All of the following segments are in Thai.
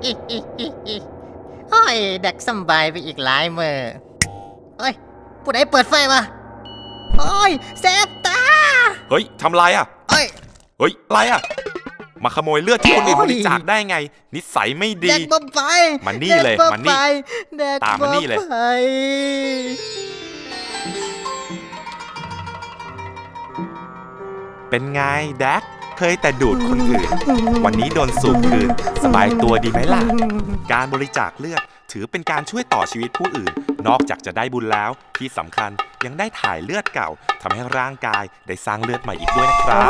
โอ้ยดักสบายไปอีกหลายมือเอ้ยผู้ใดเปิดไฟวะโอ้ยแสบตาเฮ้ยทำไรอ่ะเอ้ยอะไรอ่ะมาขโมยเลือดที่คนอื่นบริจาคได้ไงนิสัยไม่ดีแดกบ่ไปมานี่เลยมานี่ตามมานี่เลยเป็นไงแดกเคยแต่ดูดคนอื่นวันนี้โดนสูบคืนสบายตัวดีไหมล่ะการบริจาคเลือดถือเป็นการช่วยต่อชีวิตผู้อื่นนอกจากจะได้บุญแล้วที่สำคัญยังได้ถ่ายเลือดเก่าทำให้ร่างกายได้สร้างเลือดใหม่อีกด้วยนะครับ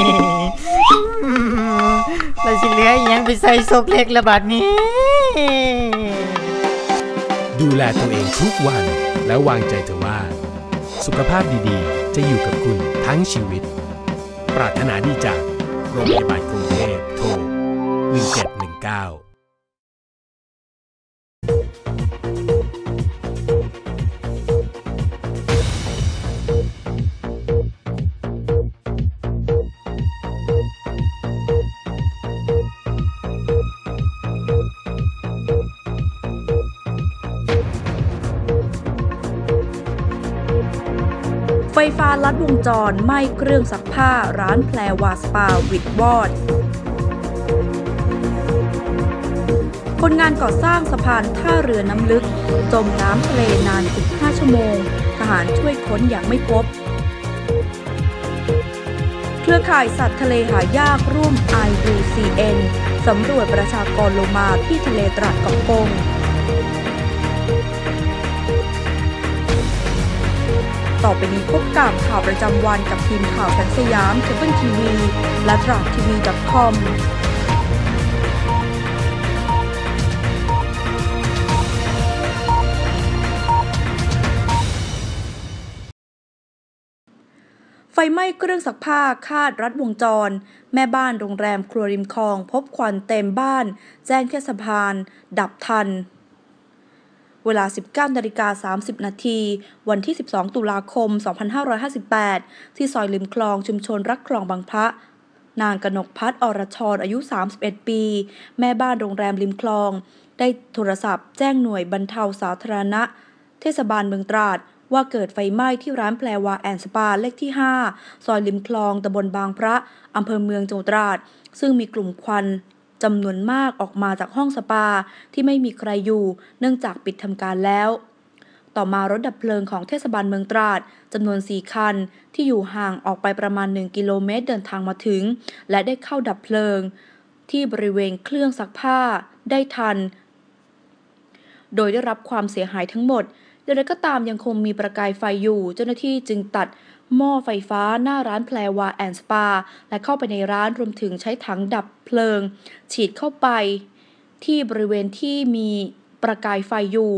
เราสิเหลืออีหยังไปใส่ซกเล็กละบาดนี้ดูแลตัวเองทุกวันแล้ววางใจเถอะว่าสุขภาพดีๆจะอยู่กับคุณทั้งชีวิตปรารถนาดีจากโรงพยาบาลกรุงเทพโทร1719 ไฟฟ้าลัดวงจรไหม้เครื่องซักผ้าร้านแพรวาสปาวิดวอดคนงานก่อสร้างสะพานท่าเรือน้ำลึกจมน้ำทะเลนาน15 ชั่วโมงทหารช่วยค้นอย่างไม่พบเครือข่ายสัตว์ทะเลหายากร่วม IUCN สำรวจประชากรโลมาที่ทะเลตรัสเกาะกงต่อไปนี้พบกับข่าวประจำวันกับทีมข่าวแสงสยามเคเบิลทีวีและตราดทีวี .com ไฟไหม้เครื่องซักผ้าคาดรัดวงจรแม่บ้านโรงแรมครัวริมคลองพบควันเต็มบ้านแจ้งเทศบาลดับทันเวลา 19:30 นาทีวันที่ 12 ตุลาคม 2558 ที่ซอยริมคลองชุมชนรักคลองบางพระนางกนกพัฒน์อรชรอายุ 31 ปีแม่บ้านโรงแรมริมคลองได้โทรศัพท์แจ้งหน่วยบรรเทาสาธารณะเทศบาลเมืองตราดว่าเกิดไฟไหม้ที่ร้านแพรวาแอนด์สปาเลขที่ 5 ซอยริมคลองตำบลบางพระอำเภอเมืองจังหวัดตราดซึ่งมีกลุ่มควันจำนวนมากออกมาจากห้องสปาที่ไม่มีใครอยู่เนื่องจากปิดทำการแล้วต่อมารถดับเพลิงของเทศบาลเมืองตราดจำนวน4คันที่อยู่ห่างออกไปประมาณ1กิโลเมตรเดินทางมาถึงและได้เข้าดับเพลิงที่บริเวณเครื่องซักผ้าได้ทันโดยได้รับความเสียหายทั้งหมดอย่างไรก็ตามยังคงมีประกายไฟอยู่เจ้าหน้าที่จึงตัดหม้อไฟฟ้าหน้าร้านแพรวาแอนด์สปาและเข้าไปในร้านรวมถึงใช้ถังดับเพลิงฉีดเข้าไปที่บริเวณที่มีประกายไฟอยู่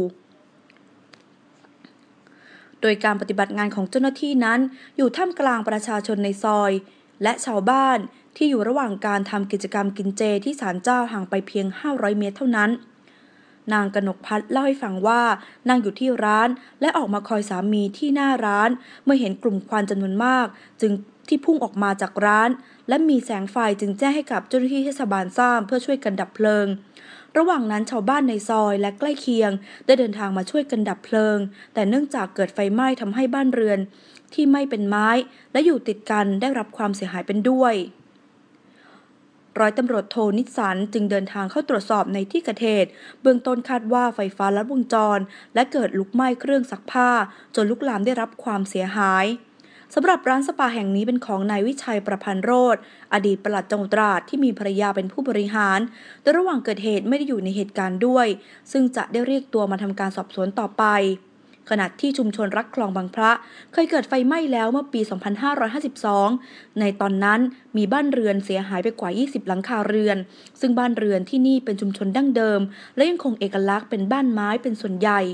โดยการปฏิบัติงานของเจ้าหน้าที่นั้นอยู่ท่ามกลางประชาชนในซอยและชาวบ้านที่อยู่ระหว่างการทำกิจกรรมกินเจที่ศาลเจ้าห่างไปเพียง500 เมตรเท่านั้นนางกนกพัฒน์เล่าให้ฟังว่านั่งอยู่ที่ร้านและออกมาคอยสามีที่หน้าร้านเมื่อเห็นกลุ่มควันจำนวนมากจึงที่พุ่งออกมาจากร้านและมีแสงไฟจึงแจ้งให้กับเจ้าหน้าที่เทศบาลทราบเพื่อช่วยกันดับเพลิงระหว่างนั้นชาวบ้านในซอยและใกล้เคียงได้เดินทางมาช่วยกันดับเพลิงแต่เนื่องจากเกิดไฟไหม้ทำให้บ้านเรือนที่ไม่เป็นไม้และอยู่ติดกันได้รับความเสียหายเป็นด้วยร้อยตำรวจโทนิสสันจึงเดินทางเข้าตรวจสอบในที่เกิดเหตุเบื้องต้นคาดว่าไฟฟ้าลัดวงจรและเกิดลุกไหม้เครื่องซักผ้าจนลุกลามได้รับความเสียหายสำหรับร้านสปาแห่งนี้เป็นของนายวิชัยประพันธ์โรจน์อดีตปลัดจังหวัดตราดที่มีภรรยาเป็นผู้บริหารโดยระหว่างเกิดเหตุไม่ได้อยู่ในเหตุการณ์ด้วยซึ่งจะได้เรียกตัวมาทำการสอบสวนต่อไปขณะที่ชุมชนรักคลองบางพระเคยเกิดไฟไหม้แล้วเมื่อปี 2552 ในตอนนั้นมีบ้านเรือนเสียหายไปกว่า 20 หลังคาเรือนซึ่งบ้านเรือนที่นี่เป็นชุมชนดั้งเดิมและยังคงเอกลักษณ์เป็นบ้านไม้เป็นส่วนใหญ่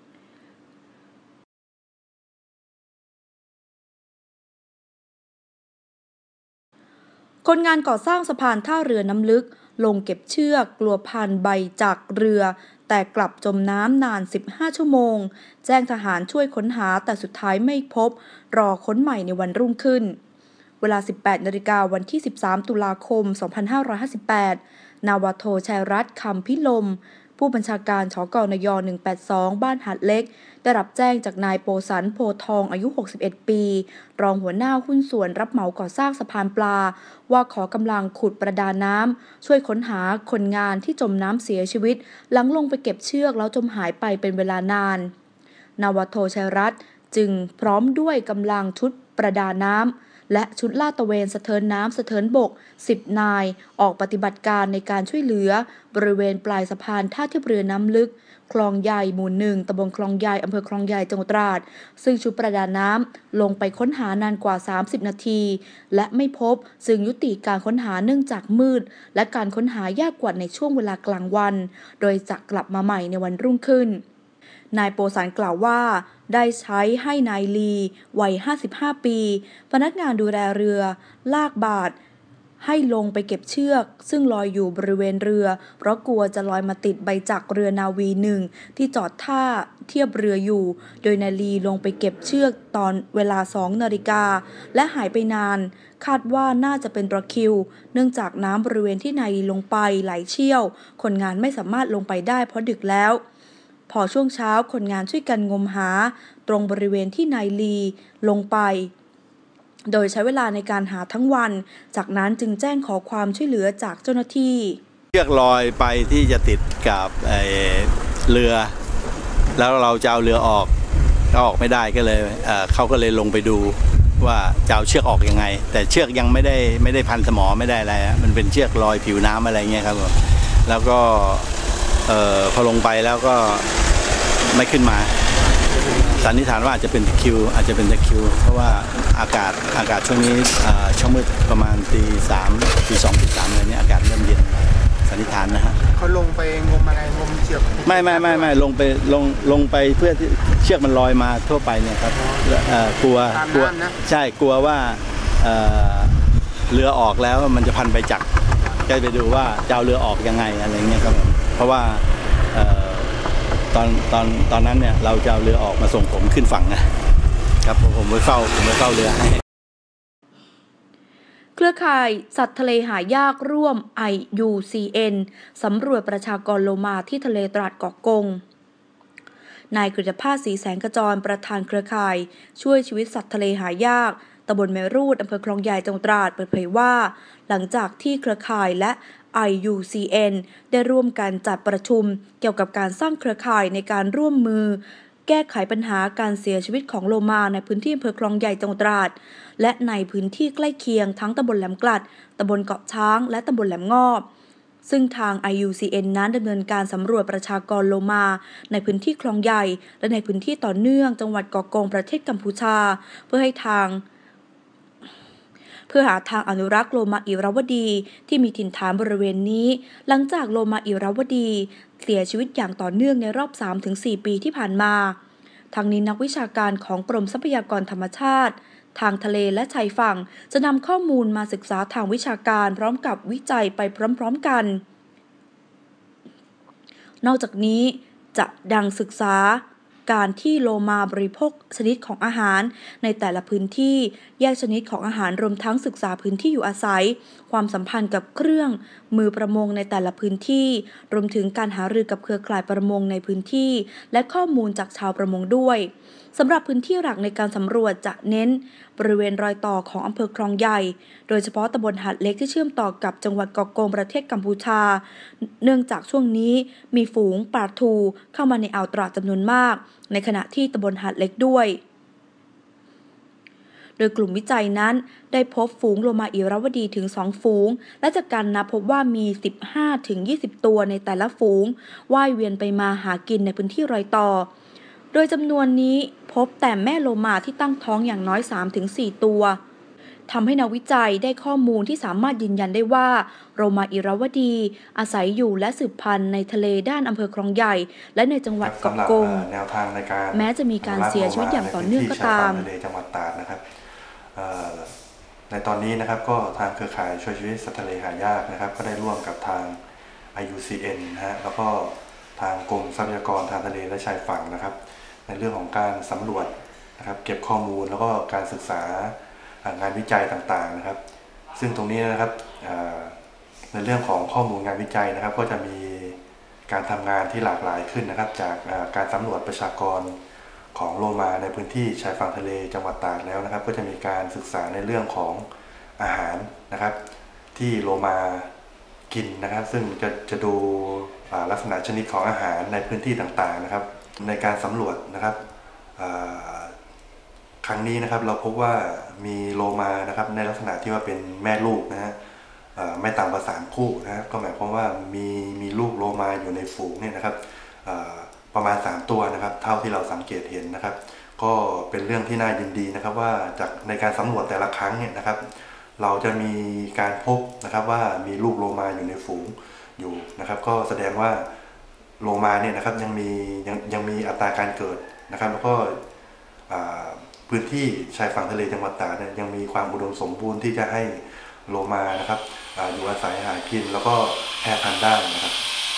คนงานก่อสร้างสะพานท่าเรือน้ำลึกลงเก็บเชือกกลัวพันใบจากเรือแต่กลับจมน้ำนาน15 ชั่วโมงแจ้งทหารช่วยค้นหาแต่สุดท้ายไม่พบรอค้นใหม่ในวันรุ่งขึ้นเวลา 18 นาฬิกาวันที่ 13 ตุลาคม 2558 นาวาโทชัยรัตน์คำพิลมผู้บัญชาการชกนย182บ้านหัดเล็กได้รับแจ้งจากนายโปสันโพทองอายุ61ปีรองหัวหน้าหุ้นส่วนรับเหมาก่อสร้างสะพานปลาว่าขอกำลังขุดประดาน้ำช่วยค้นหาคนงานที่จมน้ำเสียชีวิตหลังลงไปเก็บเชือกแล้วจมหายไปเป็นเวลานานนาวาโทชัยรัตน์จึงพร้อมด้วยกำลังชุดประดาน้ำและชุดลาดตระเวนสะเทินน้ำสะเทินบก10นายออกปฏิบัติการในการช่วยเหลือบริเวณปลายสะพานท่าเทียบเรือน้ำลึกคลองใหญ่หมู่1ตำบลคลองใหญ่อำเภอคลองใหญ่จังหวัดตราดซึ่งชุดประดาน้ำลงไปค้นหานานกว่า30นาทีและไม่พบซึ่งยุติการค้นหาเนื่องจากมืดและการค้นหายากกว่าในช่วงเวลากลางวันโดยจะกลับมาใหม่ในวันรุ่งขึ้นนายโปสันกล่าวว่าได้ใช้ให้นายลีวัย55ปีพนักงานดูแลเรือลากบาตรให้ลงไปเก็บเชือกซึ่งลอยอยู่บริเวณเรือเพราะกลัวจะลอยมาติดใบจักรเรือนาวี1ที่จอดท่าเทียบเรืออยู่โดยนายลีลงไปเก็บเชือกตอนเวลา2 นาฬิกาและหายไปนานคาดว่าน่าจะเป็นตะคริวเนื่องจากน้ำบริเวณที่นายลีลงไปไหลเชี่ยวคนงานไม่สามารถลงไปได้เพราะดึกแล้วพอช่วงเช้าคนงานช่วยกันงมหาตรงบริเวณที่นายลีลงไปโดยใช้เวลาในการหาทั้งวันจากนั้นจึงแจ้งขอความช่วยเหลือจากเจ้าหน้าที่เชือกลอยไปที่จะติดกับเรือแล้วเราจะเอาเรือออกก็ออกไม่ได้ก็เลยเขาก็เลยลงไปดูว่าจะเอาเชือกออกยังไงแต่เชือกยังไม่ได้พันสมอไม่ได้อะไรมันเป็นเชือกลอยผิวน้ำอะไรเงี้ยครับแล้วก็พอลงไปแล้วก็ไม่ขึ้นมาสันนิษฐานว่าอาจจะเป็นตะคริวเพราะว่าอากาศช่วงนี้ช่วงมืดประมาณตี 3 ตี 2 ตี 3อะไรนี้อากาศเริ่มเย็นสันนิษฐานนะฮะเขาลงไปงมอะไรงมเชือกไม่ลงไปเพื่อที่เชือกมันลอยมาทั่วไปเนี่ยครับกลัวใช่กลัวว่าเรือออกแล้วมันจะพันไปจักรก็ไปดูว่าจะเอาเรือออกยังไงอะไรเงี้ยครับเพราะว่าตอนนั้นเนี่ยเราจะเอาเรือออกมาส่งผมขึ้นฝั่งนะครับผมไปเฝ้าเรือให้เครือข่ายสัตว์ทะเลหายากร่วม IUCN สำรวจประชากรโลมาที่ทะเลตราดเกาะกงนายกฤษภาสศรีแสงกระจรประธานเครือข่ายช่วยชีวิตสัตว์ทะเลหายากตำบลแม่รูดอำเภอคลองใหญ่จังหวัดตราดเปิดเผยว่าหลังจากที่เครือข่ายและ IUCN ได้ร่วมกันจัดประชุมเกี่ยวกับการสร้างเครือข่ายในการร่วมมือแก้ไขปัญหาการเสียชีวิตของโลมาในพื้นที่อำเภอคลองใหญ่จังหวัดตราดและในพื้นที่ใกล้เคียงทั้งตำบลแหลมกลัดตำบลเกาะช้างและตำบลแหลมงอบซึ่งทาง IUCN นั้นดำเนินการสำรวจประชากรโลมาในพื้นที่คลองใหญ่และในพื้นที่ต่อเนื่องจังหวัดเกาะกงประเทศกัมพูชาเพื่อหาทางอนุรักษ์โลมาอิราวดีที่มีถิ่นฐานบริเวณนี้หลังจากโลมาอิราวดีเสียชีวิตอย่างต่อเนื่องในรอบ 3-4 ปีที่ผ่านมาทางนี้นักวิชาการของกรมทรัพยากรธรรมชาติทางทะเลและชายฝั่งจะนำข้อมูลมาศึกษาทางวิชาการพร้อมกับวิจัยไปพร้อมๆกันนอกจากนี้จะดังศึกษาการที่โลมาบริโภคชนิดของอาหารในแต่ละพื้นที่แยกชนิดของอาหารรวมทั้งศึกษาพื้นที่อยู่อาศัยความสัมพันธ์กับเครื่องมือประมงในแต่ละพื้นที่รวมถึงการหารือกับเครือข่ายประมงในพื้นที่และข้อมูลจากชาวประมงด้วยสำหรับพื้นที่หลักในการสำรวจจะเน้นบริเวณรอยต่อของอำเภอคลองใหญ่โดยเฉพาะตำบลหาดเล็กที่เชื่อมต่อกับจังหวัดเกาะกงประเทศกัมพูชาเนื่องจากช่วงนี้มีฝูงปลาทูเข้ามาในอ่าวตราดจำนวนมากในขณะที่ตำบลหาดเล็กด้วยโดยกลุ่มวิจัยนั้นได้พบฝูงโลมาอิราวดีถึง2ฝูงและจากการนับพบว่ามี 15-20 ตัวในแต่ละฝูงว่ายเวียนไปมาหากินในพื้นที่รอยต่อโดยจำนวนนี้พบแต่แม่โลมาที่ตั้งท้องอย่างน้อย 3-4 ตัวทำให้นักวิจัยได้ข้อมูลที่สามารถยืนยันได้ว่าโลมาอิราวดีอาศัยอยู่และสืบพันธุ์ในทะเลด้านอำเภอคลองใหญ่และในจังหวัดเกาะกงแนวทางในการแม้จะมีการเสียชีวิตอย่างต่อเนื่องก็ตามในจังหวัดตราดนะครับในตอนนี้นะครับก็ทางเครือข่ายช่วยชีวิตสัตว์ทะเลหายากนะครับก็ได้ร่วมกับทาง IUCN นะฮะแล้วก็ทางกรมทรัพยากรทางทะเลและชายฝั่งนะครับในเรื่องของการสำรวจนะครับเก็บข้อมูลแล้วก็การศึกษางานวิจัยต่างๆนะครับซึ่งตรงนี้นะครับในเรื่องของข้อมูลงานวิจัยนะครับก็จะมีการทำงานที่หลากหลายขึ้นนะครับจากการสำรวจประชากรของโลมาในพื้นที่ชายฝั่งทะเลจังหวัดตราดแล้วนะครับก็จะมีการศึกษาในเรื่องของอาหารนะครับที่โลมากินนะครับซึ่งจะดูลักษณะชนิดของอาหารในพื้นที่ต่างๆนะครับในการสำรวจนะครับครั้งนี้นะครับเราพบว่ามีโลมานะครับในลักษณะที่ว่าเป็นแม่ลูกนะฮะไม่ต่ำกว่า3 คู่นะครับก็หมายความว่ามีลูกโลมาอยู่ในฝูงเนี่ยนะครับประมาณ3 ตัวนะครับเท่าที่เราสังเกตเห็นนะครับก็เป็นเรื่องที่น่ายินดีนะครับว่าจากในการสำรวจแต่ละครั้งเนี่ยนะครับเราจะมีการพบนะครับว่ามีลูกโลมาอยู่ในฝูงอยู่นะครับก็แสดงว่าโลมาเนี่ยนะครับยังมีอัตราการเกิดนะครับแล้วก็พื้นที่ชายฝั่งทะเลจังหวัดตราดเนี่ยยังมีความอุดมสมบูรณ์ที่จะให้โลมานะครับอยู่อาศัยหากินแล้วก็แพร่พันธุ์ได้นะครับ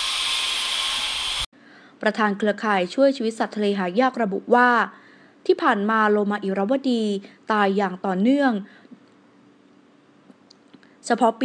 ประธานเครือข่ายช่วยชีวิตสัตว์ทะเลหายากระบุว่าที่ผ่านมาโลมาอิราวดีตายอย่างต่อเนื่องเฉพาะปี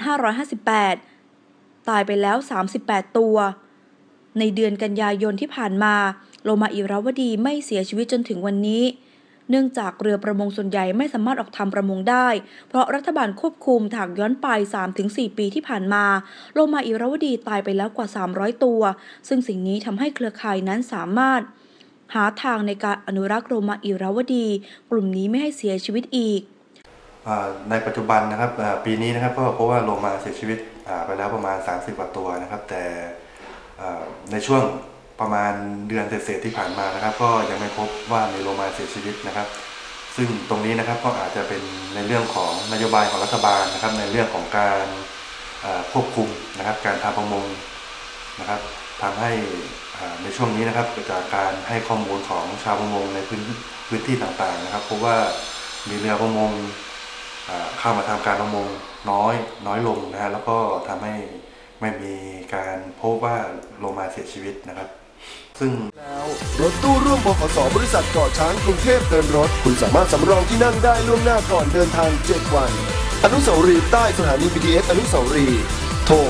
2558 ตายไปแล้ว38 ตัวในเดือนกันยายนที่ผ่านมาโลมาอิราวดีไม่เสียชีวิตจนถึงวันนี้เนื่องจากเรือประมงส่วนใหญ่ไม่สามารถออกทำประมงได้เพราะรัฐบาลควบคุมถากย้อนไป 3-4 ปีที่ผ่านมาโลมาอิราวดีตายไปแล้วกว่า300 ตัวซึ่งสิ่งนี้ทำให้เครือข่ายนั้นสามารถหาทางในการอนุรักษ์โลมาอิราวดีกลุ่มนี้ไม่ให้เสียชีวิตอีกในปัจจุบันนะครับปีนี้นะครับก็พบว่าโลมาเสียชีวิตไปแล้วประมาณ30 กว่าตัวนะครับแต่ในช่วงประมาณเดือนเศษที่ผ่านมานะครับก็ยังไม่พบว่ามีโลมาเสียชีวิตนะครับซึ่งตรงนี้นะครับก็อาจจะเป็นในเรื่องของนโยบายของรัฐบาลนะครับในเรื่องของการควบคุมนะครับการทำประมงนะครับทำให้ในช่วงนี้นะครับจากการให้ข้อมูลของชาวประมงในพื้นที่ต่างๆนะครับพบว่ามีเรือประมงเข้ามาทำการประมงน้อยลงนะฮะแล้วก็ทำให้ไม่มีการพบว่าโลมาเสียชีวิตนะครับซึ่งแล้วรถตู้ร่วมบขส.บริษัทเกาะช้างกรุงเทพเดินรถคุณสามารถสำรองที่นั่งได้ล่วงหน้าก่อนเดินทาง7 วันอนุสาวรีย์ใต้สถานี BTS อนุสาวรีย์โทร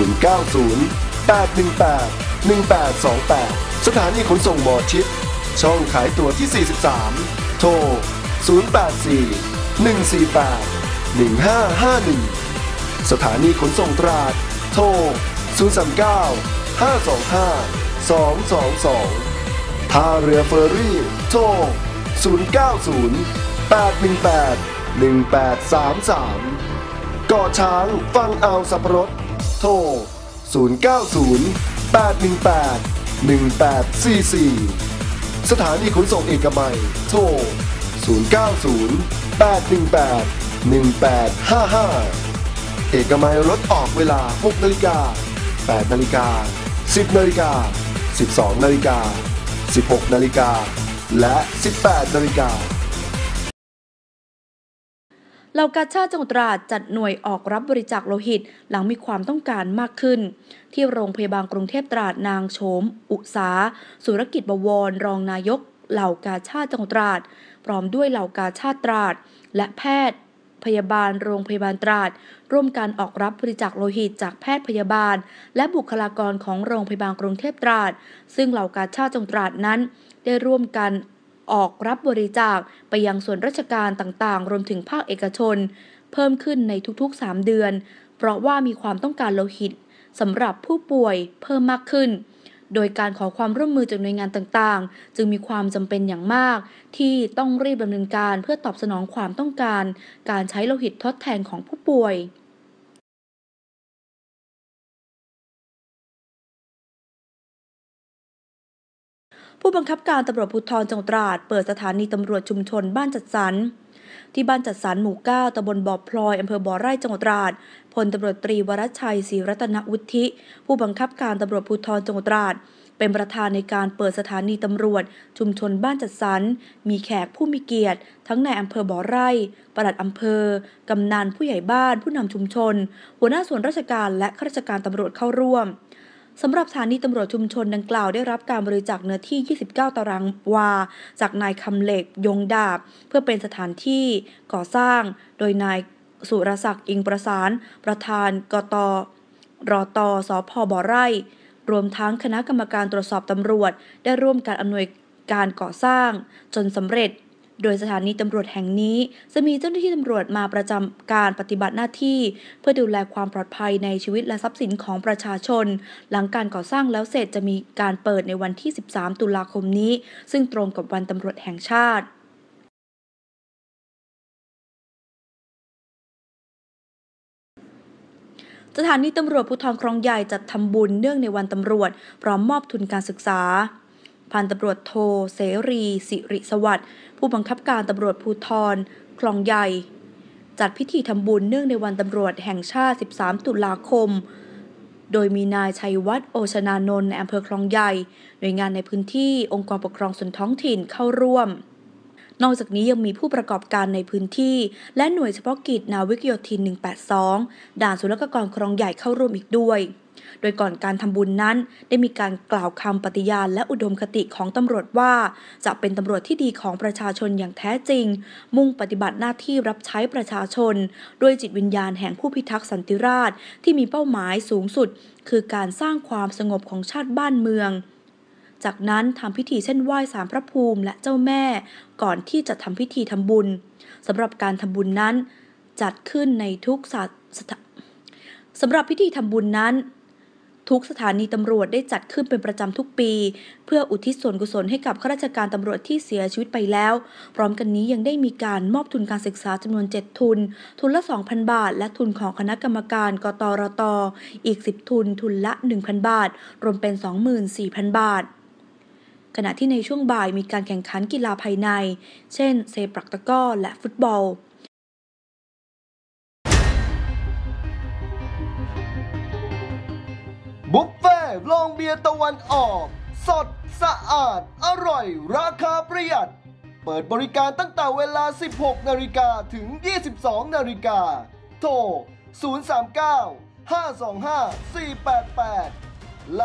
090-818-1828 สถานีขนส่งหมอชิดช่องขายตั๋วที่ 43 โทร 084-148-1551 สถานีขนส่งตราดโทร 039-525-222 ท่าเรือเฟอร์รี่โทร 090-818-1833 เกาะช้างฟังอ่าวสับปะรดโทร 090-818-1844 สถานีขนส่งเอกมัยโทร 090-818-1855 เอกมัยรถออกเวลา 6 นาฬิกา 8 นาฬิกา 10 นาฬิกา 12 นาฬิกา 16 นาฬิกา และ 18 นาฬิกาเหล่ากาชาดจังหวัดตราดจัดหน่วยออกรับบริจาคโลหิตหลังมีความต้องการมากขึ้นที่โรงพยาบาลกรุงเทพตราดนางโฉมอุษาสุรกิจบวรรองนายกเหล่ากาชาดจังหวัดตราดพร้อมด้วยเหล่ากาชาดตราดและแพทย์พยาบาลโรงพยาบาลตราดร่วมกันออกรับบริจาคโลหิตจากแพทย์พยาบาลและบุคลากรของโรงพยาบาลกรุงเทพตราดซึ่งเหล่ากาชาดจังหวัดตราดนั้นได้ร่วมกันออกรับบริจาคไปยังส่วนราชการต่างๆรวมถึงภาคเอกชนเพิ่มขึ้นในทุกๆ3 เดือนเพราะว่ามีความต้องการโลหิตสำหรับผู้ป่วยเพิ่มมากขึ้นโดยการขอความร่วมมือจากหน่วยงานต่างๆจึงมีความจำเป็นอย่างมากที่ต้องรีบดำเนินการเพื่อตอบสนองความต้องการการใช้โลหิตทดแทนของผู้ป่วยผู้บังคับการตำรวจภูธรจังหวัดตราดเปิดสถานีตำรวจชุมชนบ้านจัดสรรที่บ้านจัดสรรหมู่ 9 ตำบลบ่อพลอยอำเภอบ่อไร่จังหวัดตราดพลตำรวจตรีวรชัยศรีรัตนวุฒิผู้บังคับการตำรวจภูธรจังหวัดตราดเป็นประธานในการเปิดสถานีตำรวจชุมชนบ้านจัดสรรมีแขกผู้มีเกียรติทั้งในอำเภอบ่อไร่ปลัดอำเภอกำนันผู้ใหญ่บ้านผู้นำชุมชนหัวหน้าส่วนราชการและข้าราชการตำรวจเข้าร่วมสำหรับสถานีตำรวจชุมชนดังกล่าวได้รับการบริจาคเนื้อที่ 29 ตารางวาจากนายคำเหล็กยงดาบเพื่อเป็นสถานที่ก่อสร้างโดยนายสุรศักดิ์อิงประสานประธานกตรตสพบ่อไร่รวมทั้งคณะกรรมการตรวจสอบตำรวจได้ร่วมการอำนวยการก่อสร้างจนสำเร็จโดยสถานีตำรวจแห่งนี้จะมีเจ้าหน้าที่ตำรวจมาประจำการปฏิบัติหน้าที่เพื่อดูแลความปลอดภัยในชีวิตและทรัพย์สินของประชาชนหลังการก่อสร้างแล้วเสร็จจะมีการเปิดในวันที่ 13 ตุลาคมนี้ซึ่งตรงกับวันตำรวจแห่งชาติสถานีตำรวจภูธรคลองใหญ่จัดทำบุญเนื่องในวันตำรวจพร้อมมอบทุนการศึกษาพันตำรวจโทเสรีสิริสวัสดิ์ผู้บังคับการตำรวจภูธรคลองใหญ่จัดพิธีทำบุญเนื่องในวันตำรวจแห่งชาติ 13 ตุลาคมโดยมีนายชัยวัฒน์โอชนานนท์ในอำเภอคลองใหญ่หน่วยงานในพื้นที่องค์กรปกครองส่วนท้องถิ่นเข้าร่วมนอกจากนี้ยังมีผู้ประกอบการในพื้นที่และหน่วยเฉพาะกิจนาวิกโยธิน 182 ด่านศุลกากรคลองใหญ่เข้าร่วมอีกด้วยโดยก่อนการทำบุญนั้นได้มีการกล่าวคำปฏิญาณและอุดมคติของตำรวจว่าจะเป็นตำรวจที่ดีของประชาชนอย่างแท้จริงมุ่งปฏิบัติหน้าที่รับใช้ประชาชนด้วยจิตวิญญาณแห่งผู้พิทักษ์สันติราษฎร์ที่มีเป้าหมายสูงสุดคือการสร้างความสงบของชาติบ้านเมืองจากนั้นทำพิธีเส้นไหว้ศาลพระภูมิและเจ้าแม่ก่อนที่จะทำพิธีทำบุญสำหรับการทำบุญนั้นจัดขึ้นในทุกสำหรับพิธีทำบุญนั้นทุกสถานีตำรวจได้จัดขึ้นเป็นประจำทุกปีเพื่ออุทิศส่วนกุศลให้กับข้าราชการตำรวจที่เสียชีวิตไปแล้วพร้อมกันนี้ยังได้มีการมอบทุนการศึกษาจำนวน7ทุนทุนละ 2,000 บาทและทุนของคณะกรรมการกตรตอีก10ทุนทุนละ 1,000 บาทรวมเป็น 24,000 บาทขณะที่ในช่วงบ่ายมีการแข่งขันกีฬาภายในเช่นเซปักตะกร้อและฟุตบอลบุฟเฟ่ต์โรงเบียร์ตะวันออกสดสะอาดอร่อยราคาประหยัดเปิดบริการตั้งแต่เวลา 16 นาฬิกาถึง 22 นาฬิกาโทร 039-525-488 และ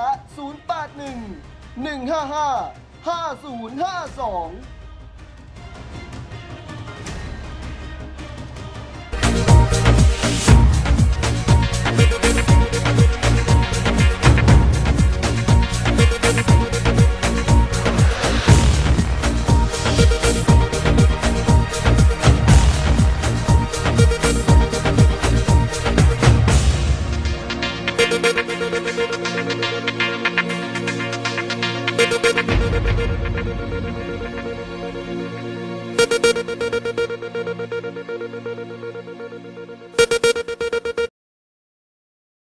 081-155-5052